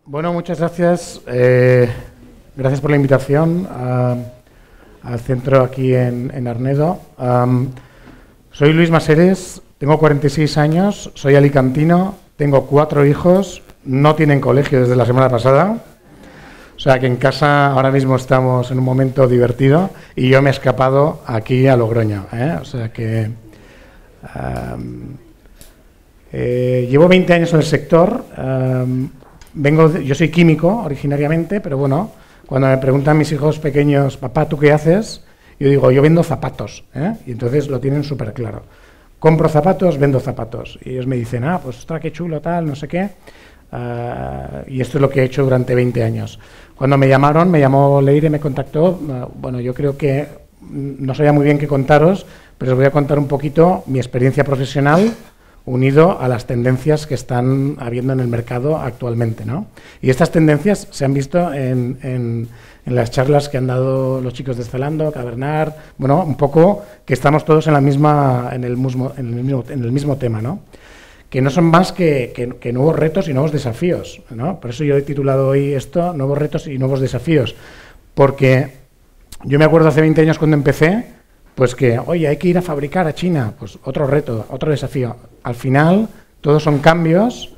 Bueno, muchas gracias. Gracias por la invitación al centro aquí en Arnedo. Soy Luis Maseres, tengo 46 años, soy alicantino, tengo 4 hijos, no tienen colegio desde la semana pasada. O sea que en casa ahora mismo estamos en un momento divertido y yo me he escapado aquí a Logroño. O sea que llevo 20 años en el sector. Yo soy químico originariamente, pero bueno, cuando me preguntan mis hijos pequeños, papá, ¿tú qué haces? Yo digo, yo vendo zapatos, y entonces lo tienen súper claro. Compro zapatos, vendo zapatos. Y ellos me dicen, pues ostras, qué chulo, tal, no sé qué. Y esto es lo que he hecho durante 20 años. Cuando me llamó Leire, me contactó. Bueno, yo creo que no sabía muy bien qué contaros, pero os voy a contar un poquito mi experiencia profesional unido a las tendencias que están habiendo en el mercado actualmente, ¿no? Y estas tendencias se han visto en las charlas que han dado los chicos de Zalando, Cabernard, bueno, un poco que estamos todos en el mismo tema, ¿no? Que no son más que nuevos retos y nuevos desafíos, ¿no? Por eso yo he titulado hoy esto, Nuevos retos y nuevos desafíos, porque yo me acuerdo hace 20 años cuando empecé, pues que, oye, hay que ir a fabricar a China, pues otro reto, otro desafío. Al final, todos son cambios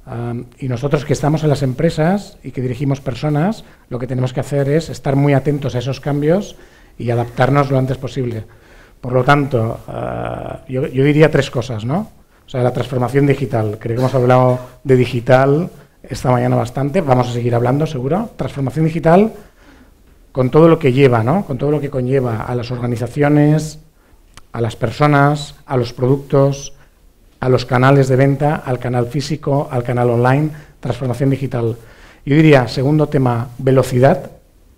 y nosotros que estamos en las empresas y que dirigimos personas, lo que tenemos que hacer es estar muy atentos a esos cambios y adaptarnos lo antes posible. Por lo tanto, yo diría 3 cosas, ¿no? O sea, la transformación digital. Creo que hemos hablado de digital esta mañana bastante, vamos a seguir hablando, seguro. Transformación digital con todo lo que lleva, ¿no? Con todo lo que conlleva a las organizaciones, a las personas, a los productos, a los canales de venta, al canal físico, al canal online, transformación digital. Yo diría, segundo tema, velocidad.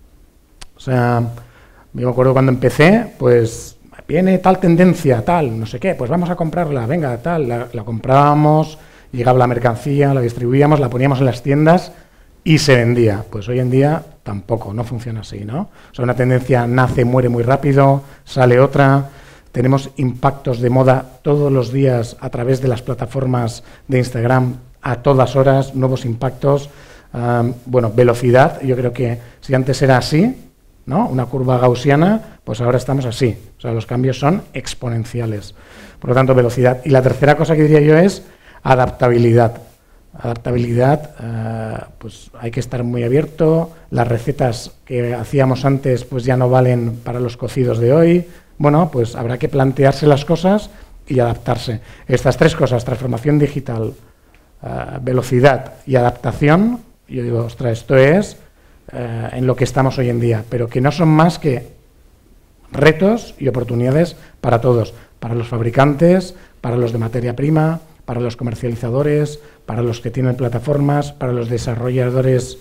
O sea, yo me acuerdo cuando empecé, pues viene tal tendencia, tal, no sé qué, pues vamos a comprarla, venga, tal, la comprábamos, llegaba la mercancía, la distribuíamos, la poníamos en las tiendas y se vendía. Pues hoy en día tampoco, no funciona así, ¿no? O sea, una tendencia nace, muere muy rápido, sale otra. Tenemos impactos de moda todos los días a través de las plataformas de Instagram, a todas horas, nuevos impactos. Bueno, velocidad, yo creo que si antes era así, ¿no? Una curva gaussiana, pues ahora estamos así. O sea, los cambios son exponenciales. Por lo tanto, velocidad. Y la tercera cosa que diría yo es adaptabilidad. Adaptabilidad, pues hay que estar muy abierto. Las recetas que hacíamos antes pues ya no valen para los cocidos de hoy. Bueno, pues habrá que plantearse las cosas y adaptarse. Estas 3 cosas, transformación digital, velocidad y adaptación, yo digo, ostras, esto es en lo que estamos hoy en día, pero que no son más que retos y oportunidades para todos, para los fabricantes, para los de materia prima, para los comercializadores, para los que tienen plataformas, para los desarrolladores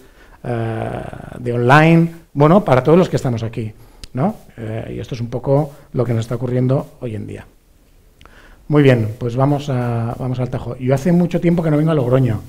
de online, bueno, para todos los que estamos aquí, ¿no? Y esto es un poco lo que nos está ocurriendo hoy en día. Muy bien, pues vamos al tajo. Yo hace mucho tiempo que no vengo a Logroño.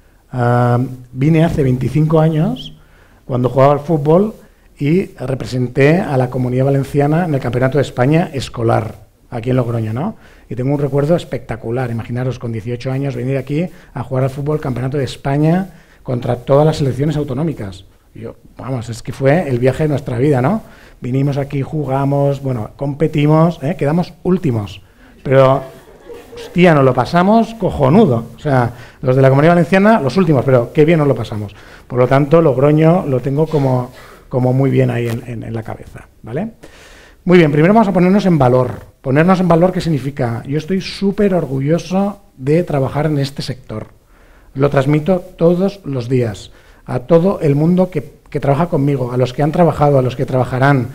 Vine hace 25 años, cuando jugaba al fútbol, y representé a la Comunidad Valenciana en el Campeonato de España escolar, aquí en Logroño, ¿no? Y tengo un recuerdo espectacular. Imaginaros, con 18 años, venir aquí a jugar al fútbol Campeonato de España contra todas las selecciones autonómicas. Vamos, es que fue el viaje de nuestra vida, ¿no? Vinimos aquí, jugamos, bueno, competimos, quedamos últimos. Pero, hostia, nos lo pasamos cojonudo. O sea, los de la Comunidad Valenciana, los últimos, pero qué bien nos lo pasamos. Por lo tanto, Logroño lo tengo como muy bien ahí en la cabeza, ¿vale? Muy bien, primero vamos a ponernos en valor. Ponernos en valor, ¿qué significa? Yo estoy súper orgulloso de trabajar en este sector. Lo transmito todos los días a todo el mundo que trabaja conmigo, a los que han trabajado, a los que trabajarán.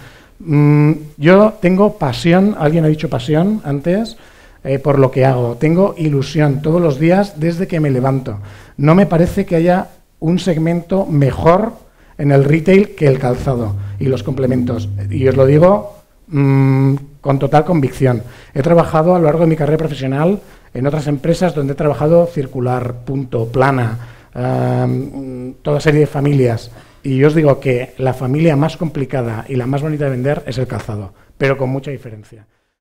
Yo tengo pasión, alguien ha dicho pasión antes, por lo que hago. Tengo ilusión todos los días desde que me levanto. No me parece que haya un segmento mejor en el retail que el calzado y los complementos. Y os lo digo con total convicción. He trabajado a lo largo de mi carrera profesional en otras empresas donde he trabajado Circular, Punto, Plana, toda serie de familias. Y yo os digo que la familia más complicada y la más bonita de vender es el calzado, pero con mucha diferencia.